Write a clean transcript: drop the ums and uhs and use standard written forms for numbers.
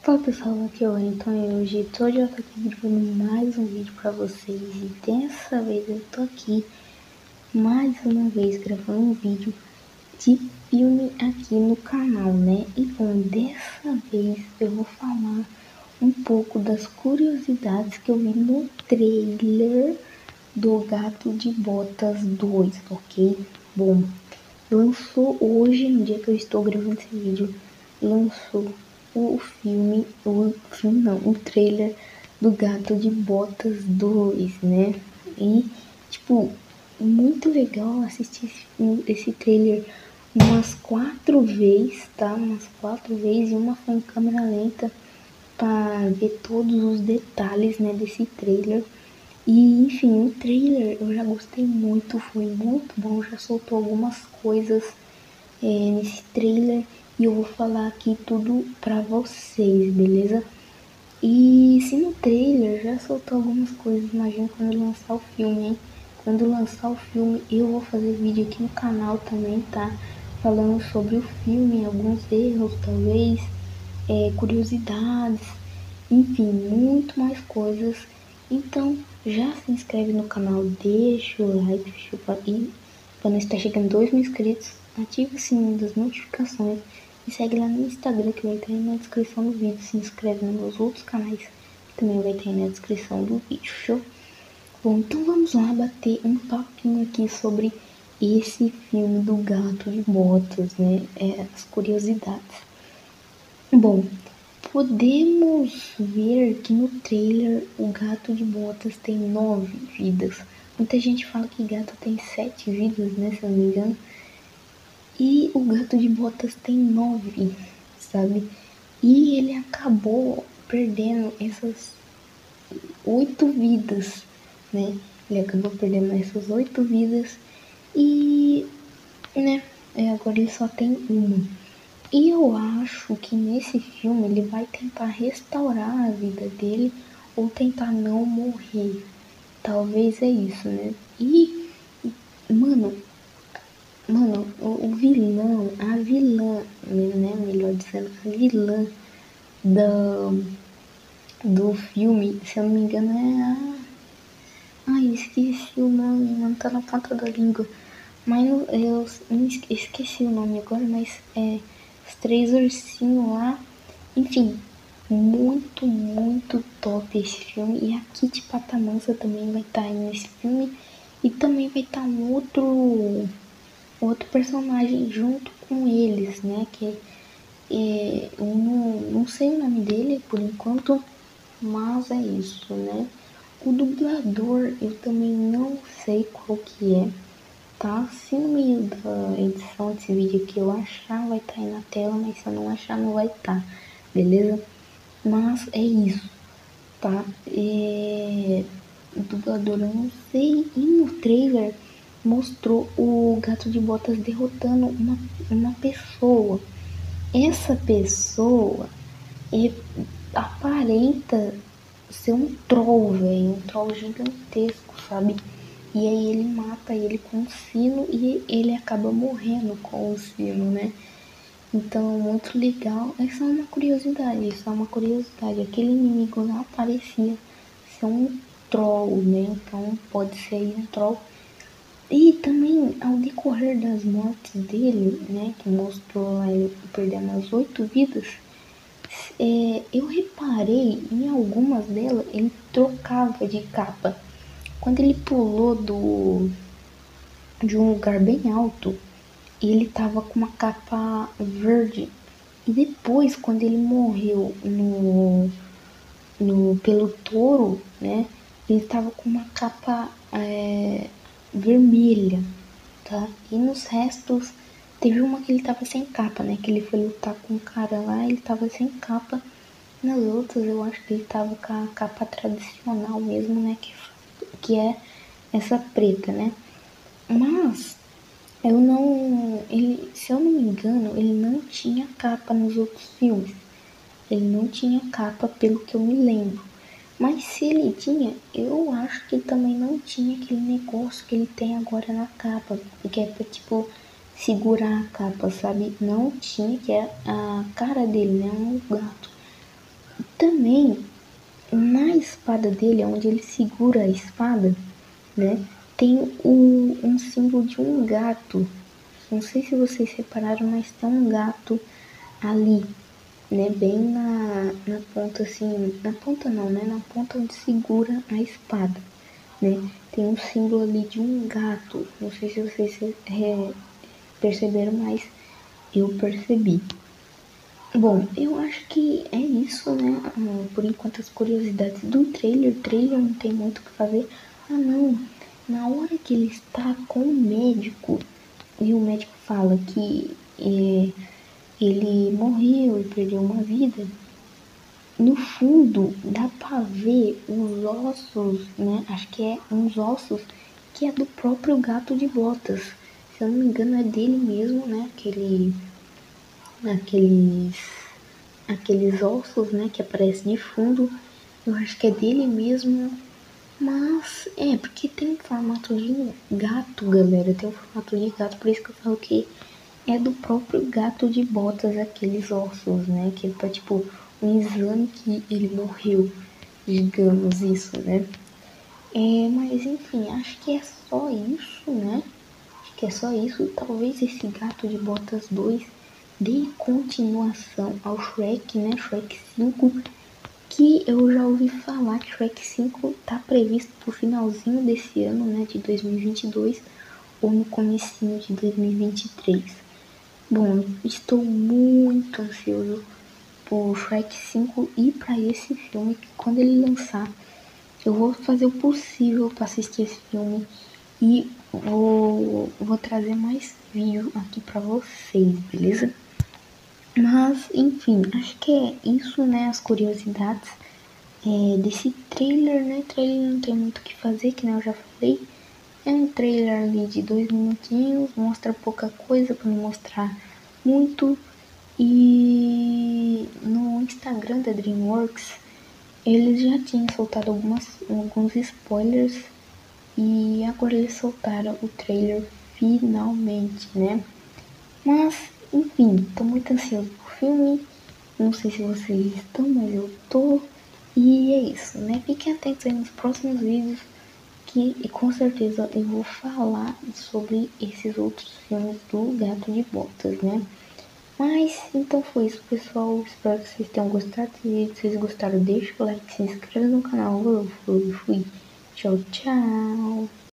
Fala pessoal, aqui é o Wellington e hoje eu tô aqui gravando mais um vídeo pra vocês e dessa vez eu tô aqui mais uma vez gravando um vídeo de filme aqui no canal, né? E bom, dessa vez eu vou falar um pouco das curiosidades que eu vi no trailer do Gato de Botas 2, ok? Bom, lançou hoje, no dia que eu estou gravando esse vídeo, lançou o trailer do Gato de Botas 2, né? E, tipo, muito legal assistir esse trailer umas 4 vezes, tá? Umas 4 vezes, e uma foi em câmera lenta para ver todos os detalhes, né, desse trailer. E, enfim, o trailer eu já gostei muito, foi muito bom, já soltou algumas coisas nesse trailer e eu vou falar aqui tudo pra vocês, beleza? E se no trailer já soltou algumas coisas, imagina quando lançar o filme, hein? Quando lançar o filme eu vou fazer vídeo aqui no canal também, tá? Falando sobre o filme, alguns erros talvez, curiosidades, enfim, muito mais coisas. Então já se inscreve no canal, deixa o like, e quando está chegando 2.000 inscritos, ativa o sininho das notificações e segue lá no Instagram que vai estar aí na descrição do vídeo. Se inscreve nos meus outros canais que também vai estar aí na descrição do vídeo, show? Bom, então vamos lá bater um papinho aqui sobre esse filme do Gato de Botas, né? As curiosidades. Bom, podemos ver que no trailer o Gato de Botas tem 9 vidas. Muita gente fala que gato tem 7 vidas, né, se eu não me engano. E o Gato de Botas tem 9, sabe? E ele acabou perdendo essas 8 vidas, né? Ele acabou perdendo essas 8 vidas e, né, agora ele só tem uma. E eu acho que nesse filme ele vai tentar restaurar a vida dele ou tentar não morrer. Talvez é isso, né? E, mano, o vilão, a vilã, né? Melhor dizendo, a vilã do filme, se eu não me engano, é a. Ai, esqueci o nome, não tá na ponta da língua. Mas eu esqueci o nome agora, mas é os 3 ursinhos lá. Enfim, muito, muito top esse filme. E a Kitty Patamansa também vai estar aí nesse filme. E também vai estar um outro personagem junto com eles, né? Que eu não sei o nome dele por enquanto, mas é isso, né? O dublador eu também não sei qual que é, tá? Se no meio da edição desse vídeo aqui eu achar, vai estar aí na tela, mas se eu não achar, não vai estar, beleza? Mas é isso, tá? O dublador eu não sei. E no trailer mostrou o Gato de Botas derrotando uma pessoa. Essa pessoa aparenta ser um troll, velho. Um troll gigantesco, sabe? E aí ele mata ele com um sino e ele acaba morrendo com o sino, né? Então, muito legal. Essa é uma curiosidade, Aquele inimigo lá parecia ser um troll, né? Então, pode ser aí um troll. E também, ao decorrer das mortes dele, né? Que mostrou lá ele perdendo as 8 vidas, eu reparei em algumas delas, ele trocava de capa. Quando ele pulou de um lugar bem alto, ele tava com uma capa verde. E depois, quando ele morreu pelo touro, né? Ele tava com uma capa vermelha, tá? E nos restos, teve uma que ele tava sem capa, né? Que ele foi lutar com um cara lá, ele tava sem capa. Nas outras, eu acho que ele tava com a capa tradicional mesmo, né? Que é essa preta, né? Mas eu não. Se eu não me engano, ele não tinha capa nos outros filmes. Ele não tinha capa, pelo que eu me lembro. Mas se ele tinha, eu acho que ele também não tinha aquele negócio que ele tem agora na capa. Que é pra, tipo, segurar a capa, sabe? Não tinha, que é a cara dele, né? Um gato. Também, na espada dele, onde ele segura a espada, né, tem um símbolo de um gato. Não sei se vocês repararam, mas tem um gato ali, né, bem na ponta assim, na ponta não, né, na ponta onde segura a espada, né, tem um símbolo ali de um gato. Não sei se vocês perceberam, mas eu percebi. Bom, eu acho que é isso, né? Por enquanto as curiosidades do trailer. O trailer não tem muito o que fazer. Ah não, na hora que ele está com o médico e o médico fala que ele morreu e perdeu uma vida, no fundo dá pra ver os ossos, né? Acho que é uns ossos que é do próprio Gato de Botas. Se eu não me engano é dele mesmo, né? Aqueles aqueles ossos, né, que aparecem de fundo. Eu acho que é dele mesmo, mas porque tem formato de gato, galera. Tem um formato de gato, por isso que eu falo que é do próprio Gato de Botas aqueles ossos, né? Que tá tipo um exame que ele morreu, digamos isso, né? Mas enfim, acho que é só isso, né? Acho que é só isso. Talvez esse Gato de Botas 2 dê continuação ao Shrek, né? Shrek 5, que eu já ouvi falar que Shrek 5 tá previsto pro finalzinho desse ano, né? De 2022 ou no comecinho de 2023. Bom, estou muito ansioso por Shrek 5 e para esse filme, que quando ele lançar, eu vou fazer o possível para assistir esse filme e vou trazer mais vídeo aqui para vocês, beleza? Mas, enfim, acho que é isso, né? As curiosidades desse trailer, né? Trailer não tem muito o que fazer, que nem eu já falei. É um trailer ali de 2 minutinhos, mostra pouca coisa para não mostrar muito. E no Instagram da DreamWorks, eles já tinham soltado alguns spoilers e agora eles soltaram o trailer finalmente, né? Mas, enfim, tô muito ansioso pro filme. Não sei se vocês estão, mas eu tô. E é isso, né? Fiquem atentos aí nos próximos vídeos que com certeza eu vou falar sobre esses outros filmes do Gato de Botas, né? Mas então foi isso, pessoal. Espero que vocês tenham gostado. Se vocês gostaram, deixa o like, se inscreva no canal. Eu fui. Tchau, tchau.